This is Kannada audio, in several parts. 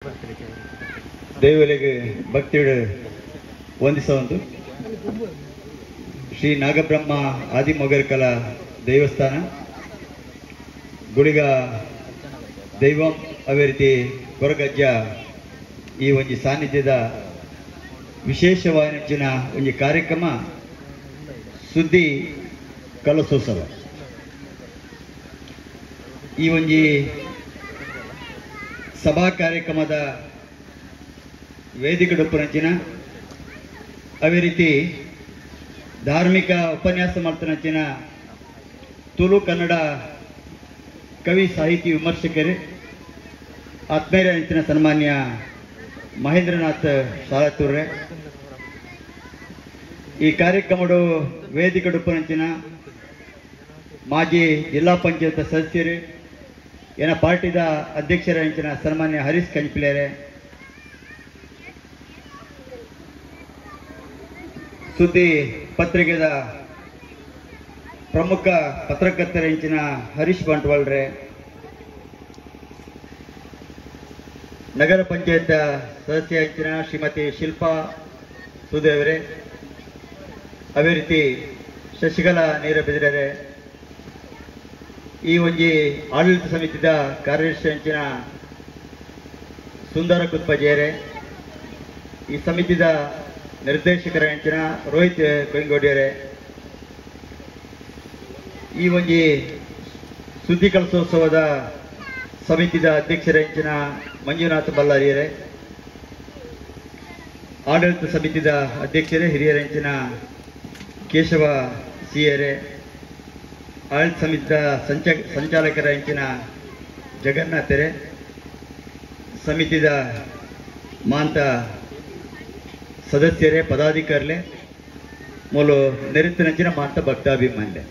ದೇವರಿಗೆ ಭಕ್ತಿಯುಡು ವಂದಿಸುವಂತು ಶ್ರೀ ನಾಗಬ್ರಹ್ಮ ಆದಿಮೊಗರ್ಕಲ ದೇವಸ್ಥಾನ ಗುಳಿಗ ದೈವಂ ಅವೇ ರೀತಿ ಕೊರಗಜ್ಜ ಈ ಒಂದು ಸಾನ್ನಿಧ್ಯದ ವಿಶೇಷವಾದ ಒಂದು ಕಾರ್ಯಕ್ರಮ ಸುದ್ದಿ ಕಲಸೋತ್ಸವ ಈ ಒಂದು ಸಭಾ ಕಾರ್ಯಕ್ರಮದ ವೇದಿಕೆಡುಪ್ಪನಂಚಿನ ಅವೇ ರೀತಿ ಧಾರ್ಮಿಕ ಉಪನ್ಯಾಸ ಮಾಡ್ತನಂಚಿನ ತುಳು ಕನ್ನಡ ಕವಿ ಸಾಹಿತಿ ವಿಮರ್ಶಕರು ಆತ್ಮೀಯರ ಸನ್ಮಾನ್ಯ ಮಹೇಂದ್ರನಾಥ್ ಶಾಲತ್ತೂರ್ರೆ ಈ ಕಾರ್ಯಕ್ರಮದ ವೇದಿಕೆಡುಪ್ಪನಂಚಿನ ಮಾಜಿ ಜಿಲ್ಲಾ ಪಂಚಾಯತ್ ಸದಸ್ಯರು ಏನ ಪಾರ್ಟಿದ ಅಧ್ಯಕ್ಷರ ಸನ್ಮಾನ್ಯ ಹರೀಶ್ ಕಂಚಿಪಿಲೇರೆ ಸುದ್ದಿ ಪತ್ರಿಕೆದ ಪ್ರಮುಖ ಪತ್ರಕರ್ತರ ಹರೀಶ್ ಬಂಟ್ವಾಳ್ರೆ ನಗರ ಪಂಚಾಯತ್ ಸದಸ್ಯ ಶ್ರೀಮತಿ ಶಿಲ್ಪಾ ಸುದೇವರೇ ಅವೇ ರೀತಿ ಶಶಿಕಲಾ ನೀರಬಿದಿರೆ ಈ ಒಂದು ಆಡಳಿತ ಸಮಿತಿದ ಕಾರ್ಯದರ್ಶಿ ಸುಂದರ ಕುತ್ಪಜೇರೆ ಈ ಸಮಿತಿದ ನಿರ್ದೇಶಕರ ರೋಹಿತ್ ಕೊಯ್ಗೋಡಿಯರೆ ಈ ಒಂದು ಸುದ್ದಿ ಕಲಸೋತ್ಸವದ ಸಮಿತಿದ ಅಧ್ಯಕ್ಷರ ಮಂಜುನಾಥ್ ಬಲ್ಲಾರಿಯರೆ ಆಡಳಿತ ಸಮಿತಿದ ಅಧ್ಯಕ್ಷರೇ ಹಿರಿಯರ ಕೇಶವ ಸಿಯರೆ ಆಡಳಿತ ಸಮಿತಿದ ಸಂಚಾಲಕರ ಜಗನ್ನಾಥರೆ ಸಮಿತಿದ ಮಾಂತ ಸದಸ್ಯರೇ ಪದಾಧಿಕಾರಿಲೆ ಮೂಲು ನೆರೆತಿನ ಮಾಂತ ಭಕ್ತಾಭಿಮಾನ್ಯ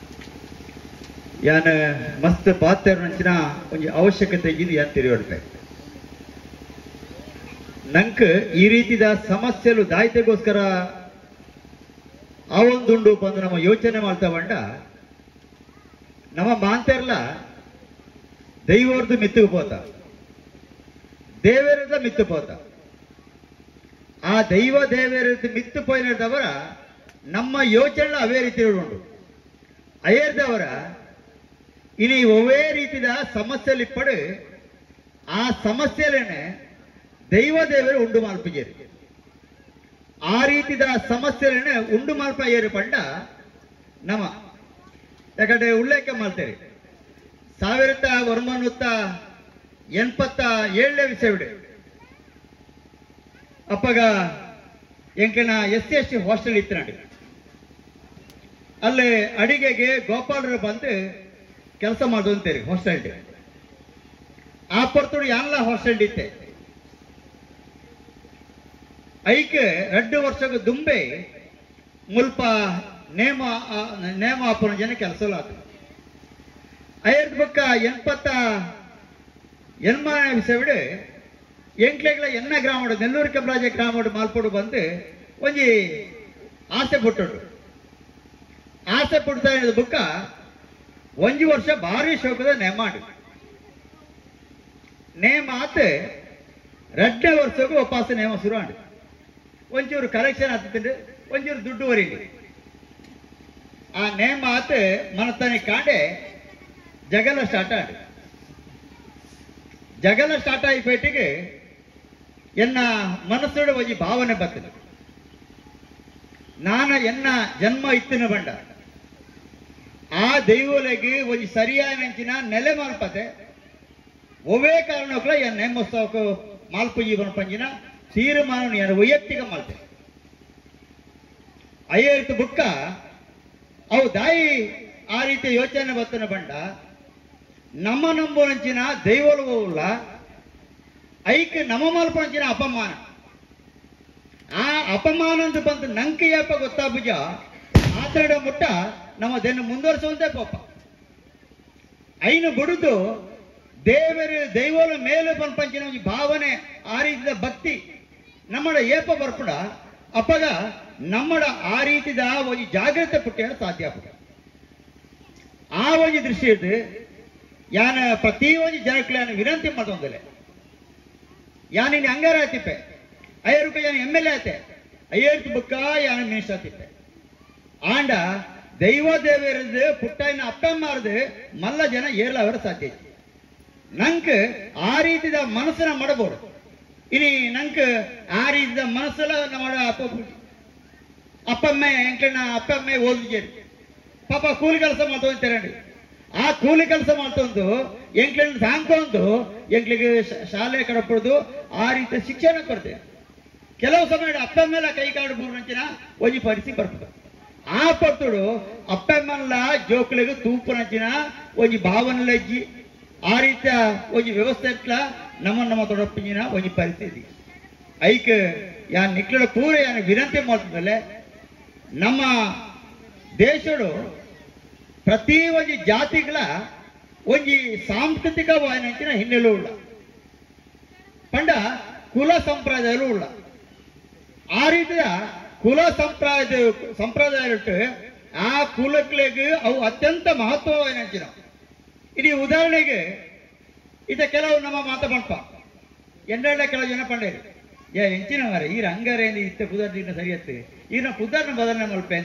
ಯಾನ ಮಸ್ತ್ ಪಾತ್ರ ಒಂದು ಅವಶ್ಯಕತೆ ಇದು ಯಾನ್ ತಿರುಗಾಡ್ಬೇಕು ನಂಕ ಈ ರೀತಿದ ಸಮಸ್ಯೆಲು ದಾಯಿತೆಗೋಸ್ಕರ ಆವೊಂದುಂಡು ಬಂದು ನಮ್ಮ ಯೋಚನೆ ಮಾಡ್ತಾ ಬಂಡ ನಮ್ಮ ಮಾಂತೆರ್ಲ ದೈವರ್ದು ಮಿತ್ತುಗೆ ಪೋತ ದೇವರದ ಮಿತ್ತು ಪೋತ ಆ ದೈವ ದೇವರದ್ದು ಮಿತ್ತು ಪೋಯಿನದವರ ನಮ್ಮ ಯೋಚನೆ ಅವೇ ರೀತಿ ಉಂಟು ಅಯ್ಯರ್ದವರ ಇನಿ ಒವೇ ರೀತಿದ ಸಮಸ್ಯೆಲಿ ಪಡು ಆ ಸಮಸ್ಯೆಲೇನೆ ದೈವ ದೇವರು ಉಂಡು ಮಾಲ್ಪಿಗೆರು ಆ ರೀತಿದ ಸಮಸ್ಯೆಲೇನೆ ಉಂಡು ಮಾಲ್ಪ ಏರು ಪಂಡ ನಮ ಯಾಕಂದ್ರೆ ಉಲ್ಲೇಖ ಮಾಡ್ತೇವೆ 1987 ವಿಷಯವಿಡು ಅಪ್ಪಗ ಎಂಕನ SC ಹಾಸ್ಟೆಲ್ ಇತ್ತು ನೋಡಿ ಅಲ್ಲಿ ಅಡಿಗೆಗೆ ಗೋಪಾಲರು ಬಂದು ಕೆಲಸ ಮಾಡೋದು ಅಂತೀರಿ ಹಾಸ್ಟೆಲ್ ಆ ಪರ್ತುಡು ಯಾನ್ಲ ಹಾಸ್ಟೆಲ್ ಇತ್ತೆ ಐಕೆ 2 ವರ್ಷಕ್ಕೆ ದುಂಬೆ ಮುಲ್ಪ ನೇಮ ಆಪನ ಜನ ಕೆಲಸ ಐದು ಬಕ್ಕ 80 ವಿಷಯವಿಡು ಎಂಕ್ಲೆಗಳ ಎನ್ನ ಗ್ರಾಮಡು ನೆಲ್ಲೂರು ಕೆಂಪರಾಜ ಗ್ರಾಮಡು ಮಾಲ್ಪಡು ಬಂದು ಒಂಜಿ ಆಸೆ ಪುಟ್ಟುಂಡು ಆಸೆ ಪುಡ್ತಾ ಇರೋದು ಬುಕ್ಕ 1 ವರ್ಷ ಭಾರಿ ಶೋಕದ ನೇಮ ಆತ 2 ವರ್ಷಕ್ಕೂ ವಾಪಸ್ ನೇಮ ಶುರು ಆಂಡು ಒಂಚೂರು ಕಲೆಕ್ಷನ್ ಆಗ್ತಿದ್ದು ಒಂಚೂರು ದುಡ್ಡು ವರಿಗೆ ಆ ನೇಮ ಆತ ಮನತಾನೆ ಕಾಂಡೆ ಜಗಲ ಸ್ಟಾರ್ಟ್ ಆಡು ಜಗಲ ಸ್ಟಾರ್ಟ್ ಆಗಿ ಪೇಟಿಗೆ ಎನ್ನ ಮನಸ್ಸೋಡ ಒಂಜಿ ಭಾವನೆ ಬರ್ತದೆ ನಾನ ಎನ್ನ ಜನ್ಮ ಇತ್ತಿನ ಬಂಡ ಆ ದೈವಲೆಗೆ ಒಂಜಿ ಸರಿಯಾದ ನೆಲೆ ಮಾಲ್ಪತೆ ಒವೇ ಕಾರಣಕ್ಕೂ ಎನ್ನ ನೇಮೋತ್ಸವಕ್ಕೂ ಮಾಲ್ಪು ಜೀವನ ಪಂಜಿನ ತೀರ್ಮಾನ ವೈಯಕ್ತಿಕ ಮಾಲ್ತೆ ಅಯ್ಯರ್ತು ಬುಕ್ಕ ಅವು ದಾಯಿ ಆ ರೀತಿ ಯೋಚನೆ ಬರ್ತನ ಬಂಡ ನಮ್ಮ ನಂಬುವಂಚಿನ ದೈವಲ್ಲ ಐಕ್ ನಮ್ಮ ಮಲ್ಪಂಚಿನ ಅಪಮಾನ ಆ ಅಪಮಾನ ಅಂತ ಬಂತು ನಂಗೆ ಯಾಪ ಗೊತ್ತಾಬುಜ ಆತಡ ಮುಟ್ಟ ನಮ್ಮ ದೆನ್ನು ಮುಂದುವರಿಸುವಂತೆ ಪಾಪ ಐನು ಬಿಡುದು ದೇವರು ದೈವಲ ಮೇಲೆ ಪಂಚಿನ ಒಂದು ಭಾವನೆ ಆ ರೀತಿಯ ಭಕ್ತಿ ನಮ್ಮಡ ಏಪ ಬರ್ಪುಡ ಅಪ್ಪಗ ನಮ್ಮಡ ಆ ರೀತಿದ ಒಂದು ಜಾಗ್ರತೆ ಪುಟ್ಟ ಸಾಧ್ಯ ಆ ಒಂದು ದೃಷ್ಟಿ ಯಾನ ಪ್ರತಿ ಒಂದು ಜನಕ್ಕೆ ವಿನಂತಿ ಮಾಡೋದಿಲ್ಲ ಯಾನ್ ಇನ್ನು ಹಂಗಾರ ಆತಿಪ್ಪೆ 5 ರೂಪಾಯಿ ಯಾನ್ MLA ಆತೆ 5 ಬುಕ್ಕ ಯಾನ್ ಮಿನಿಸ್ಟರ್ ಆತಿಪ್ಪೆ ಆಂಡ ದೈವ ದೇವರದ್ದು ಪುಟ್ಟನ ಅಪ್ಪ ಮಾರದು ಮಲ್ಲ ಜನ ಏರ್ಲ ಅವರ ಸಾಧ್ಯ ನಂಗೆ ಆ ರೀತಿಯ ಮನಸ್ಸನ್ನ ಮಾಡಬಹುದು ಇನಿ ನಂಗೆ ಆ ರೀತಿಯ ಮನಸ್ಸೆಲ್ಲ ಮಾಡ ಅಪ್ಪಮ್ಮ ಎಂಕಣ್ಣ ಅಪ್ಪಮ್ಮ ಓದಿಜೇರಿ ಪಾಪ ಕೂಲಿ ಕೆಲಸ ಮಾಡ್ತಂತೇಳಿ ಆ ಕೂಲಿ ಕೆಲಸ ಮಾಡ್ತಂದು ಎಂಕ್ಳನ್ನ ಸಾಂಕೊಂಡು ಎಂಕ್ಳಿಗೆ ಶಾಲೆ ಕಡಪಡ್ದು ಆ ರೀತಿಯ ಶಿಕ್ಷಣ ಕೊಡ್ತೇವೆ ಕೆಲವು ಸಮಯ ಅಪ್ಪಮ್ಮೆಲ್ಲ ಕೈ ಕಾಡು ಮೂರ್ನಂಚಿನ ಒಂಜಿ ಪರಿಸ್ಥಿತಿ ಬರ್ತದೆ ಆ ಪಟ್ಟುಡು ಅಪ್ಪಮ್ಮಲ್ಲ ಜೋಕ್ಳಿಗೆ ತೂಪುನಂಚಿನ ಒಂಜಿ ಭಾವನೆಲಜ್ಜಿ ಆ ರೀತಿಯ ಒಂಜಿ ವ್ಯವಸ್ಥೆ ಇಟ್ಲ ನಮ್ಮ ತೊಡಪಿನ ಒಂಜಿ ಪರಿಸ್ಥಿತಿ ಐಕ್ ಯಾನ್ ನಿಕ್ಳ ಪೂರ ಯಾನ್ ವಿನಂತಿ ಮಾಡ್ತದಲ್ಲೇ ನಮ್ಮ ದೇಶಡು ಪ್ರತಿ ಒಂಜಿ ಜಾತಿಗಳ ಒಂಜಿ ಸಾಂಸ್ಕೃತಿಕ ವಾಯನಂಚಿನ ಹಿನ್ನೆಲೆ ಉಳ್ಳ ಪಂಡ ಕುಲ ಸಂಪ್ರದಾಯಗಳು ಉಳ್ಳ ಆ ರೀತಿಯ ಕುಲ ಸಂಪ್ರದಾಯ ಆ ಕುಲಗಳಿಗೆ ಅವು ಅತ್ಯಂತ ಮಹತ್ವವಾದ ಇಡೀ ಉದಾಹರಣೆಗೆ ಇದ ಕೆಲವು ನಮ್ಮ ಮಾತಾಡ್ಪ ಎಂಡ ಕೆಲವು ಜನ ಪಂಡೇರು ಎಂಚಿನ ಮಾರ ಈ ರಂಗಾರ ಇತ್ತ ಕುದಾರ್ನ ಸರಿಯತ್ತೆ ಈನ ಕುದಾರ್ನ ಬದಲನೆ ಮಲ್ಪೆ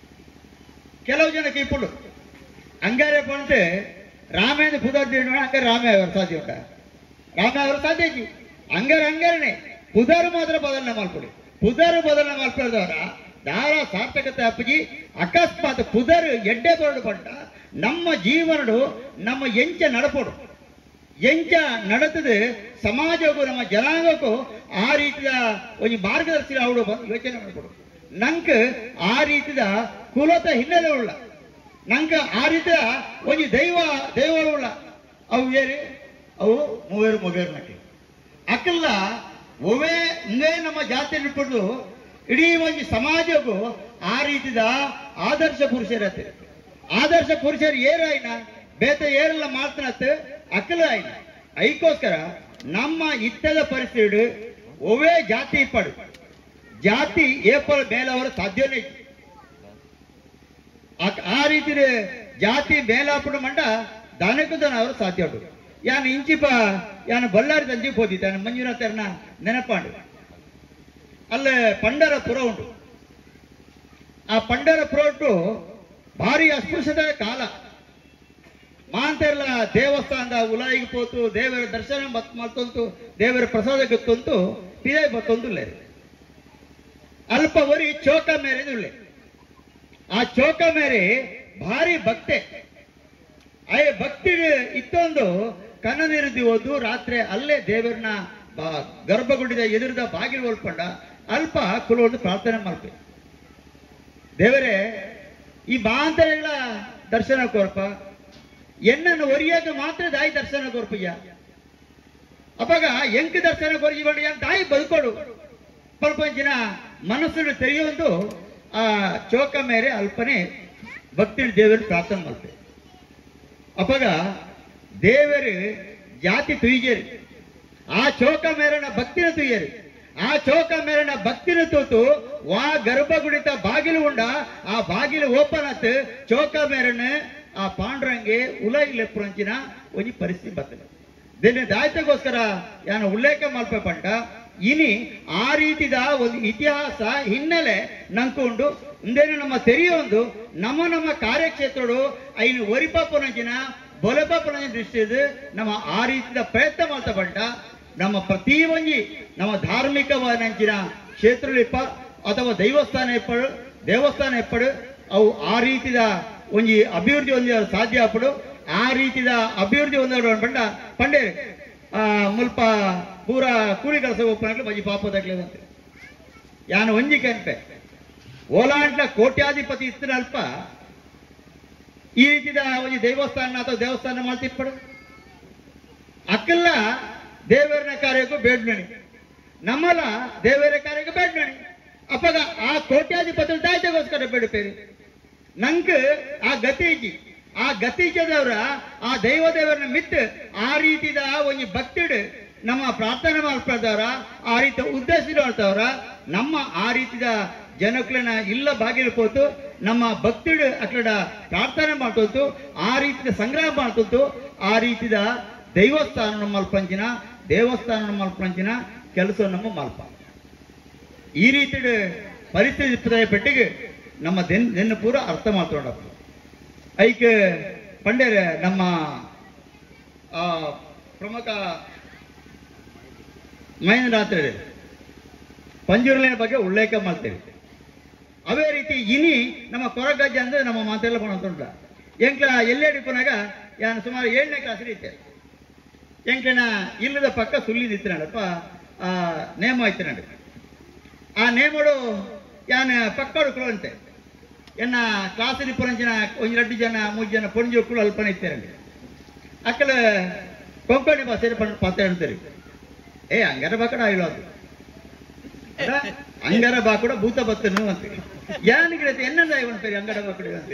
ಕೆಲವು ಜನ ಕೀಪುಡು ಅಂಗಾರೆ ಪಂಟೆ ರಾಮೇಂದ್ರ ಕುದಾರ್ನ ಅಂಗಾರೆ ರಾಮೇ ಅವರು ಸಾಧ್ಯ ಉಂಟ ರಾಮೇ ಅವರು ಸಾಧ್ಯ ಅಂಗಾರನೆ ಕುದಾರು ಮಾತ್ರ ಬದಲನೆ ಮಲ್ಪುಡು ಪುದರು ಬದಲನೆ ಮಲ್ಪದವರ ದಾರ ಸಾರ್ಥಕತೆ ಅಪ್ಪಜಿ ಅಕಸ್ಮಾತ್ ಪುದರು ಎಡ್ಡೆ ಬರಡು ಪಂಟ ನಮ್ಮ ಜೀವನಡು ನಮ್ಮ ಎಂಚ ನಡಪಡು ಎಂಚ ನಡೆತದೆ ಸಮಾಜಕ್ಕೂ ನಮ್ಮ ಜನಾಂಗಕ್ಕೂ ಆ ರೀತಿಯ ಒಂದು ಮಾರ್ಗದರ್ಶಿ ಅವಳು ಯೋಚನೆ ಮಾಡ್ಕೊಡು ನಂಗೆ ಆ ರೀತಿಯ ಕುಲತ ಹಿನ್ನೆಲೆ ಉಳ್ಳ ನಂಗೆ ಆ ರೀತಿಯ ಒಂದು ದೈವಗಳು ಉಳ್ಳ ಅವು ಏರಿ ಅವು ಮೂವೇರು ನಟಿ ಅಕ್ಕಲ್ಲ ಒವೇ ಇಂದೇ ನಮ್ಮ ಜಾತಿ ಹಿಡ್ಕೊಂಡು ಇಡೀ ಒಂದು ಸಮಾಜಕ್ಕೂ ಆ ರೀತಿಯ ಆದರ್ಶ ಪುರುಷರತ್ತೆ ಆದರ್ಶ ಪುರುಷರು ಏರಾಯ್ನ ಬೇತ ಏರೆಲ್ಲ ಮಾತನಾಡ್ತ ಅಕ್ಕಲ ಆಯ್ನ ಐಕೋಸ್ಕರ ನಮ್ಮ ಇತ್ತದ ಪರಿಸ್ಥಿತಿ ಒವೇ ಜಾತಿ ಪಡು ಜಾತಿ ಏಪಲ್ ಮೇಲವರು ಸಾಧ್ಯನೇ ಆ ರೀತಿ ಜಾತಿ ಮೇಲಾಪಡು ಮಂಡ ದನಕುದನ ಅವರು ಸಾಧ್ಯ ಉಂಟು ಯಾನ್ ಇಂಚಿಪ ಯಾನ್ ಬಳ್ಳಾರಿ ತಂಜಿ ಹೋದಿದ್ದಾನೆ ಮಂಜುನಾಥರ್ನ ನೆನಪಾಂಡು ಅಲ್ಲೇ ಪಂಡರಪುರ ಉಂಟು ಆ ಪಂಡರಪುರ ಉಂಟು ಭಾರಿ ಅಸ್ಪೃಶ್ಯದ ಕಾಲ ಮಾಂತೆಲ್ಲ ದೇವಸ್ಥಾನದ ಉಲಾಯಿಗೆ ಪೋತು ದೇವರ ದರ್ಶನ ಮತ್ತೊಂದು ದೇವರ ಪ್ರಸಾದಕ್ಕೆ ತೊಂತು ಪಿದಾಯಿ ಬತ್ತೊಂದುಲ್ಲೆ ಅಲ್ಪ ವರಿ ಚೌಕ ಮೇರೆ ಉಳ್ಳೆ ಆ ಚೌಕ ಮೇರೆ ಭಾರಿ ಭಕ್ತೆ ಆ ಭಕ್ತಿ ಇತ್ತೊಂದು ಕನ್ನ ನೀರಿದ್ದು ಹೋದು ರಾತ್ರಿ ಅಲ್ಲೇ ದೇವರನ್ನ ಗರ್ಭಗುಡಿದ ಎದುರದ ಬಾಗಿಲು ಒಳ್ಕೊಂಡ ಅಲ್ಪ ಕುಲವನ್ನು ಪ್ರಾರ್ಥನೆ ಮಾಡ್ತೀವಿ ದೇವರೇ ಈ ಮಾಂತರೆಗಳ ದರ್ಶನ ಕೋರ್ಪ ಎನ್ನನ್ನು ಒರಿಯಾಗ ಮಾತ್ರ ದಾಯಿ ದರ್ಶನ ಕೋರ್ಪಯ್ಯ ಅವಾಗ ಎಂಕ್ ದರ್ಶನ ಕೊರಿಜಿಬಂಡ ದಾಯಿ ಬದುಕೋಡು ಪ್ರಪಂಚಿನ ಮನಸ್ಸನ್ನು ತೆರೆಯುವುದು ಆ ಚೌಕ ಮೇರೆ ಅಲ್ಪನೆ ಭಕ್ತಿ ದೇವರು ಪ್ರಾರ್ಥನೆ ಮಾಡ್ತೇವೆ ಅವಾಗ ದೇವರು ಜಾತಿ ತುಯ್ಯರು ಆ ಚೌಕ ಮೇರನ ಭಕ್ತಿನ ತುಯ್ಯರು ಆ ಚೌಕ ಮೇರನ ಭಕ್ತಿನ ತೂತು ವಾ ಗರ್ಭಗುಡಿತ ಬಾಗಿಲು ಉಂಡ ಆ ಬಾಗಿಲು ಓಪನ್ ಆತ್ ಚೌಕ ಮೇರನ ಆ ಪಾಂಡ್ರಂಗೆ ಉಲೈಲೆ ಪುರಂಚಿನ ಒಂದು ಪರಿಸ್ಥಿತಿ ಬರ್ತದೆ ದಿನ ದಾಯ್ತಗೋಸ್ಕರ ಯಾನ ಉಲ್ಲೇಖ ಮಲ್ಪ ಪಂಟ ಇನಿ ಆ ರೀತಿದ ಒಂದು ಇತಿಹಾಸ ಹಿನ್ನೆಲೆ ನಂಕೊಂಡು ಮುಂದೇನು ನಮ್ಮ ತೆರೆಯೊಂದು ನಮ್ಮ ಕಾರ್ಯಕ್ಷೇತ್ರಗಳು ಐನು ಒರಿಪಾಪನಂಚಿನ ಬೊಲೆಪಾಪನ ದೃಷ್ಟಿದು ನಮ್ಮ ಆ ರೀತಿಯ ಪ್ರಯತ್ನ ಮಾಡ್ತಾ ಪಂಟ ನಮ್ಮ ಪ್ರತಿ ಒಂಜಿ ನಮ್ಮ ಧಾರ್ಮಿಕವಾದಂಚಿನ ಕ್ಷೇತ್ರಗಳಿಪ್ಪ ಅಥವಾ ದೇವಸ್ಥಾನ ಎಪ್ಪಡು ಅವು ಆ ರೀತಿಯ ಒಂಜಿ ಅಭಿವೃದ್ಧಿ ಹೊಂದಿ ಸಾಧ್ಯ ಆಪಡು ಆ ರೀತಿಯ ಅಭಿವೃದ್ಧಿ ಹೊಂದೋಡು ಪಂಡ ಪಂಡೆ ಮುಲ್ಪ ಪೂರ ಕೂಲಿ ಕೆಲಸ ಹೋಗ್ಕೊಂಡು ಮಜಿ ಪಾಪದಾಗ್ಲೇ ಬಂತೆ ಯಾನು ಒಂಜಿ ಕೆಂಪೆ ಓಲಾಂಟ್ಲ ಕೋಟ್ಯಾಧಿಪತಿ ಇತ್ತಿನ ಅಲ್ಪ ಈ ರೀತಿಯ ಒಂದು ದೇವಸ್ಥಾನ ಅಥವಾ ದೇವಸ್ಥಾನ ಮಾಡ್ತಿಪ್ಪಡು ಅಕ್ಕಲ್ಲ ದೇವರ ಕಾರ್ಯಕ್ಕೂ ಬೇಡ್ನಣಿ ನಮ್ಮಲ್ಲ ದೇವರ ಕಾರ್ಯಕ್ಕೂ ಬೇಡ್ನಣಿ ಅಪ್ಪಗ ಆ ಕೋಟ್ಯಾಧಿಪತಿ ದಾಯ್ತೆಗೋಸ್ಕರ ಬೇಡುತ್ತೇವೆ ನಂಗೆ ಆ ಗತಿಜದವರ ಆ ದೇವರನ್ನ ಮಿತ್ತು ಆ ರೀತಿದ ಒಂದು ಭಕ್ತಿಡ್ ನಮ್ಮ ಪ್ರಾರ್ಥನೆ ಮಾಡ್ತಾರ ಆ ರೀತಿ ಉದ್ದೇಶ ಮಾಡ್ತಾವ್ರ ನಮ್ಮ ಆ ರೀತಿದ ಜನಕ್ಲನ್ನ ಇಲ್ಲ ಬಾಗಿಲು ಪೋತು ನಮ್ಮ ಭಕ್ತಿಡ್ ಅಕ್ಕಡ ಪ್ರಾರ್ಥನೆ ಮಾಡ್ತು ಆ ರೀತಿಯ ಸಂಗ್ರಹ ಮಾಡ್ತು ಆ ರೀತಿದ ದೈವಸ್ಥಾನ ನಮ್ಮಲ್ಲಿ ಪಂಚಿನ ದೇವಸ್ಥಾನ ಮಲ್ಪಂಚಿನ ಕೆಲಸ ನಮ್ಮ ಮಲ್ಪ ಈ ರೀತಿ ಪರಿಸ್ಥಿತಿ ಪೆಟ್ಟಿಗೆ ನಮ್ಮ ದೆನ್ನು ಪೂರ ಅರ್ಥ ಮಾಡ್ಕೊಂಡಪ್ಪ ಐಕೆ ಪಂಡೇರೆ ನಮ್ಮ ಪ್ರಮುಖ ಮಹೇಂದ್ರಾತ್ರಿ ಪಂಜುರ್ಲಿನ ಬಗ್ಗೆ ಉಲ್ಲೇಖ ಮಾಡ್ತೇವೆ ಅವೇ ರೀತಿ ಇನಿ ನಮ್ಮ ಕೊರಗಜ್ಜೆ ಅಂದ್ರೆ ನಮ್ಮ ಮಾತೆಲ್ಲ ಬಂದ ಎಂಕ್ಲ ಎಲ್ಲೆಡಿ ಪುನಾಗ ಯಾನು ಸುಮಾರು 7ನೇ ಕ್ಲಾಸ್ ಇತ್ತೆ ಎಂಕ್ಲನ ಇಲ್ಲದ ಪಕ್ಕ ಸುಳ್ಳಿದಿತ್ತಿನಪ್ಪ ನೇಮ ಆಯ್ತು ಆ ನೇಮಡು ಯಾನ್ ಪಕ್ಕಡು ಕುಳಂತೆ ಎನ್ನ ಕ್ಲಾಸಿನ ಪುರಂಚಿನ ಒಂದು 2 ಜನ 3 ಜನ ಪೊಂಜು ಕುಳು ಅಲ್ಪನೆ ಇತ್ತೇರಂడి ಅಕ್ಕಲ ಕೊಂಕಣಿ ಭಾಷೆ ಪಾತ್ರ ಹೇಳ್ತಾರೆ ಏ ಅಂಗರ ಬಾಕಡ ಆಯ್ಲೋದು ಅಂಗರ ಬಾಕಡ ಭೂತ ಬತ್ತನು ಅಂತ ಯಾನಿಗಿರತ್ತೆ ಎನ್ನಂದ ಇವಂತಾರೆ ಅಂಗಡ ಬಾಕಡ ಅಂತ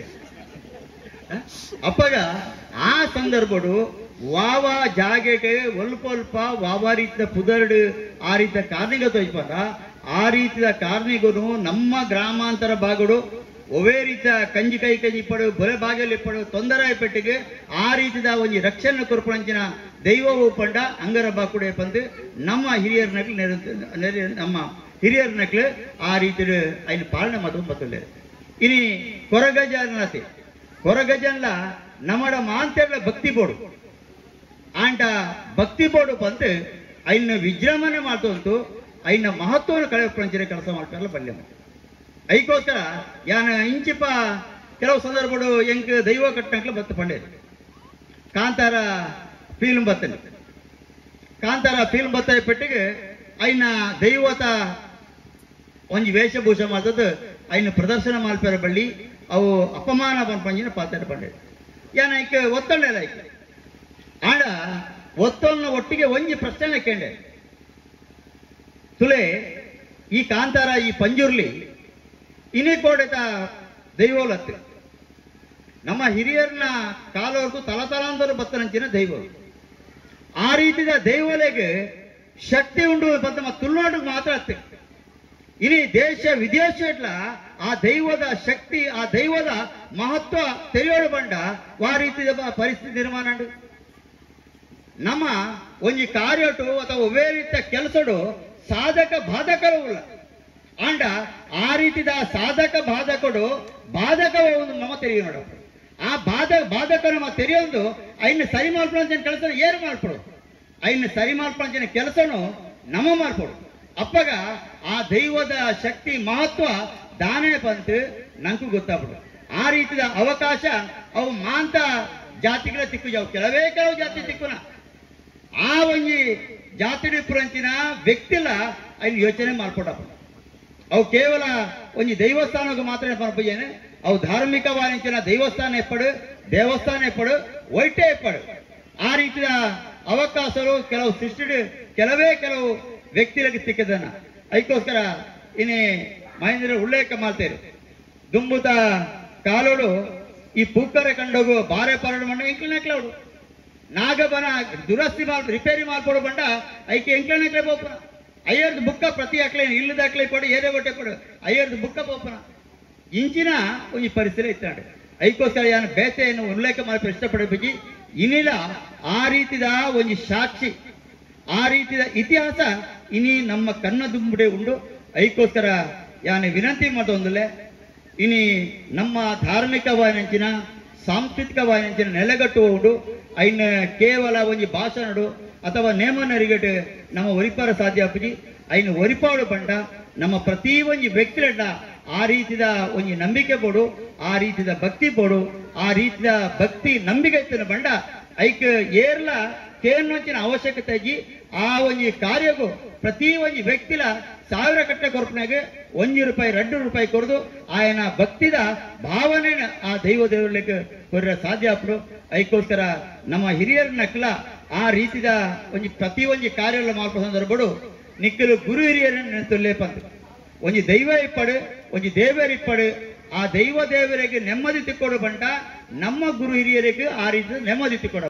ಅಪ್ಪಗ ಆ ಸಂದರ್ಭಡು ವಾವ ಜಾಗೆಗೆ ಒಲ್ಪ ವಾವ ರೀತಿಯ ಪುದರ್ಡು ಆ ರೀತಿಯ ಕಾರ್ನಿಗ ತೊಯ್ಪಂದ ಆ ರೀತಿಯ ಕಾರ್ನಿಗನು ನಮ್ಮ ಗ್ರಾಮಾಂತರ ಭಾಗಡು ಒವೇ ರೀತಿಯ ಕಂಜಿ ಕೈ ಇಪ್ಪಡು ಬೊರೆ ಬಾಗಿಲು ಇಪ್ಪಡು ತೊಂದರೆ ಪೆಟ್ಟಿಗೆ ಆ ರೀತಿಯ ಒಂದು ರಕ್ಷಣೆ ಕೊರ್ಪಂಚಿನ ದೈವವು ಪಂಡ ಅಂಗರ ಬಾಕುಡೆ ಬಂದು ನಮ್ಮ ಹಿರಿಯರ ನಕ್ಲು ನಮ್ಮ ಹಿರಿಯರ ನಕ್ಲು ಆ ರೀತಿ ಅಯ್ನ ಪಾಲನೆ ಮಾಡೋದು ಬತ್ತಲ್ಲ ಇನಿ ಕೊರಗಜ ಕೊರಗಜಲ್ಲ ನಮ್ಮಡ ಮಾಂತೆಗಳ ಭಕ್ತಿ ಬೋಡು ಆಂಟ ಭಕ್ತಿ ಬೋಡು ಬಂದು ಅಯ್ನ ವಿಜೃಂಭಣೆ ಮಾಡ್ತಂತು ಅಯ್ನ ಮಹತ್ವವನ್ನು ಕಳೆಪಂಚಿನ ಕೆಲಸ ಮಾಡ್ತಾರಲ್ಲ ಬಲ್ಯ ಐಕೋಸ್ಕರ ಯಾನ ಇಂಚಿಪ ಕೆಲವು ಸಂದರ್ಭಗಳು ಎಂಕ್ ದೈವ ಕಟ್ಟಂಕ್ಲು ಬತ್ತು ಪಂಡೆ ಕಾಂತಾರ ಫಿಲ್ಮ್ ಬತ್ತನೆ ಕಾಂತಾರ ಫಿಲ್ಮ್ ಬತ್ತ ಪೆಟ್ಟಿಗೆ ಅಯ್ನ ದೈವತ ಒಂಜಿ ವೇಷಭೂಷ ಮಾಡ್ತದ್ದು ಅಯ್ನ ಪ್ರದರ್ಶನ ಮಾಡ್ತಾರ ಬಳ್ಳಿ ಅವು ಅಪಮಾನ ಪಂಜಿನ ಪಾತ್ರ ಪಂಡೆ ಯಾನ ಐಕೆ ಒತ್ತಡ ಐಕೆ ಆಡ ಒತ್ತೊನ್ನ ಒಟ್ಟಿಗೆ ಒಂಜಿ ಪ್ರಶ್ನೆ ಕೇಂಡೆ ತುಲೆ ಈ ಕಾಂತಾರ ಈ ಪಂಜುರ್ಲಿ ಇನಿ ಕೋಡೆತ ದೈವೋಲತ್ತು ನಮ್ಮ ಹಿರಿಯರನ್ನ ಕಾಲವರೆಗೂ ತಲತಲಾಂತರ ಬತ್ತನಂಚಿನ ದೈವ ಆ ರೀತಿಯ ದೈವಲೆಗೆ ಶಕ್ತಿ ಉಂಡು ಬಂದ ತುಳುನಾಡಿಗೆ ಮಾತ್ರ ಅತ್ತೆ ಇನಿ ದೇಶ ವಿದೇಶ ಇಟ್ಲ ಆ ದೈವದ ಶಕ್ತಿ ಆ ದೈವದ ಮಹತ್ವ ತಿಳಿಯೋಳು ಬಂಡ ಆ ರೀತಿಯ ಪರಿಸ್ಥಿತಿ ನಿರ್ಮಾಣ ನಮ್ಮ ಒಂಜಿ ಕಾರ್ಯಟು ಅಥವಾ ಒವೇ ರೀತಿಯ ಕೆಲಸಡು ಸಾಧಕ ಬಾಧಕರು ಇಲ್ಲ ಆಂಡ ಆ ರೀತಿದ ಸಾಧಕ ಬಾಧಕಡು ಬಾಧಕ ಒಂದು ನಮ್ಮ ತೆರಿಗೆ ನೋಡ ಆ ಬಾಧಕ ನಮ್ಮ ತೆರೆಯೊಂದು ಅಯ್ನ ಸರಿ ಮಾಡ್ಕೊಳ್ಳೋ ಕೆಲಸ ಏರು ಮಾಡ್ಕೊಡು ಅಯ್ನ ಸರಿ ಮಾಡ್ಕೊಳ್ಳೋ ಕೆಲಸನು ನಮ್ಮ ಮಾಡ್ಕೊಡು ಅಪ್ಪಗ ಆ ದೈವದ ಶಕ್ತಿ ಮಹತ್ವ ದಾನೆ ಬಂತು ನಂಗೂ ಗೊತ್ತಾಗ್ಬಿಡು ಆ ರೀತಿಯ ಅವಕಾಶ ಅವು ಮಾಂತ ಜಾತಿಗಳ ತಿಕ್ಕು ಜಾವು ಕೆಲವು ಜಾತಿ ತಿಕ್ಕುನ ಆ ಒಂಜಿ ಜಾತಿ ಪುರಂಚಿನ ವ್ಯಕ್ತಿಲ ಅಲ್ಲಿ ಯೋಚನೆ ಮಾಡ್ಕೊಡಪ್ಪ ಅವು ಕೇವಲ ಒಂದು ದೇವಸ್ಥಾನಕ್ಕೆ ಮಾತ್ರ ಪರಪೇನೆ ಅವು ಧಾರ್ಮಿಕವಾದ ದೇವಸ್ಥಾನ ಎಪ್ಪಡು ದೇವಸ್ಥಾನ ಎಪ್ಪಡು ಒಯ್ಟೆ ಎಪ್ಪಡು ಆ ರೀತಿಯ ಅವಕಾಶಗಳು ಕೆಲವು ಸೃಷ್ಟಿ ಕೆಲವು ವ್ಯಕ್ತಿಗಳಿಗೆ ಸಿಕ್ಕದನ್ನ ಅದಕ್ಕೋಸ್ಕರ ಇನ್ನೇ ಮಹೇಂದ್ರ ಉಲ್ಲೇಖ ಮಾಡ್ತೇವೆ ದುಂಬುತ ಕಾಲೋಡು ಈ ಪೂಕರೆ ಕಂಡೋಗು ಬಾರೆ ಪರಡು ಬಂಡ ಎಂಕ್ಲನೆಕ್ಲವಡು ನಾಗಬನ ದುರಸ್ತಿ ರಿಪೇರಿ ಮಾಡ್ಕೊಡು ಬಂಡ ಐಕೆ ಎಂಕ್ಲನೆಕ್ಲೆ ಬೋಪನ ಅಯ್ಯರ್ದು ಬುಕ್ಕ ಪ್ರತಿ ಹಾಕ್ಲೇ ಇಲ್ಲದ ಹಾಕ್ಲೇ ಪಡು ಏದೇ ಬಟ್ಟೆ ಪಡು ಅಯ್ಯರ್ದು ಬುಕ್ಕ ಬೋಪನ ಇಂಚಿನ ಒಂದು ಪರಿಸ್ಥಿತಿ ಇತ್ತಾಂಡೆ ಅದಕ್ಕೋಸ್ಕರ ಯಾನು ಬೇಸೆಯನ್ನು ಉಲ್ಲೇಖ ಮಾಡಿ ಇಷ್ಟಪಡಬೇಕು ಇನ್ನಿಲ್ಲ ಆ ರೀತಿದ ಒಂದು ಸಾಕ್ಷಿ ಆ ರೀತಿಯ ಇತಿಹಾಸ ಇನಿ ನಮ್ಮ ಕನ್ನ ದುಂಬುಡೆ ಉಂಡು ಅದಕ್ಕೋಸ್ಕರ ಯಾನು ವಿನಂತಿ ಮಾಡೋಂದಲೇ ಇನಿ ನಮ್ಮ ಧಾರ್ಮಿಕವಾದಂಚಿನ ಸಾಂಸ್ಕೃತಿಕವಾದಂಚಿನ ನೆಲೆಗಟ್ಟುವ ಉಂಡು ಅಯ್ನ ಕೇವಲ ಒಂದು ಭಾಷಣಡು ಅಥವಾ ನೇಮನರಿಗಟ್ಟು ನಮ್ಮ ಒರಿಪಾರ ಸಾಧ್ಯ ಅಪ್ಪಜಿ ಅಯ್ನ ಒರಿಪಾಡು ಬಂಡ ನಮ್ಮ ಪ್ರತಿ ಒಂದು ವ್ಯಕ್ತಿಗಳ ಆ ರೀತಿಯ ಒಂದು ನಂಬಿಕೆ ಬೋಡು ಆ ರೀತಿಯ ಭಕ್ತಿ ಬೋಡು ಆ ರೀತಿಯ ಭಕ್ತಿ ನಂಬಿಕೆ ಬಂಡ ಐಕ್ ಏರ್ಲ ಕೇನ್ನೊಂಚಿನ ಅವಶ್ಯಕತೆ ಇಜ್ಜಿ ಆ ಒಂದು ಕಾರ್ಯಗೂ ಪ್ರತಿ ಒಂದು ವ್ಯಕ್ತಿಲ 1000 ಕಟ್ಟೆ ಕೊರಪನಾಗ ₹1 ₹2 ಕೊರದು ಆಯನ ಭಕ್ತಿದ ಭಾವನೆ ಆ ದೇವರಿಗೆ ಕೊರ್ರ ಸಾಧ್ಯ ಅಪ್ಪಡು ಅದಕ್ಕೋಸ್ಕರ ನಮ್ಮ ಹಿರಿಯರ ನಕ್ಲ ಆ ರೀತಿದ ಒಂದು ಪ್ರತಿ ಒಂದು ಕಾರ್ಯ ಮಾಡ್ಕೋ ಸಂದರ್ಭಡು ನಿಕ್ಕಲು ಗುರು ಹಿರಿಯರನ್ನು ತೊಲ್ಲೇಪಂತ ಒಂದು ದೈವ ಇಪ್ಪಡು ಒಂದು ದೇವರಿಪ್ಪಡು ಆ ದೈವ ದೇವರಿಗೆ ನೆಮ್ಮದಿ ತಿಕ್ಕೊಡು ಬಂಟ ನಮ್ಮ ಗುರು ಹಿರಿಯರಿಗೆ ಆ ರೀತಿ ನೆಮ್ಮದಿ ತಿಕ್ಕೊಡ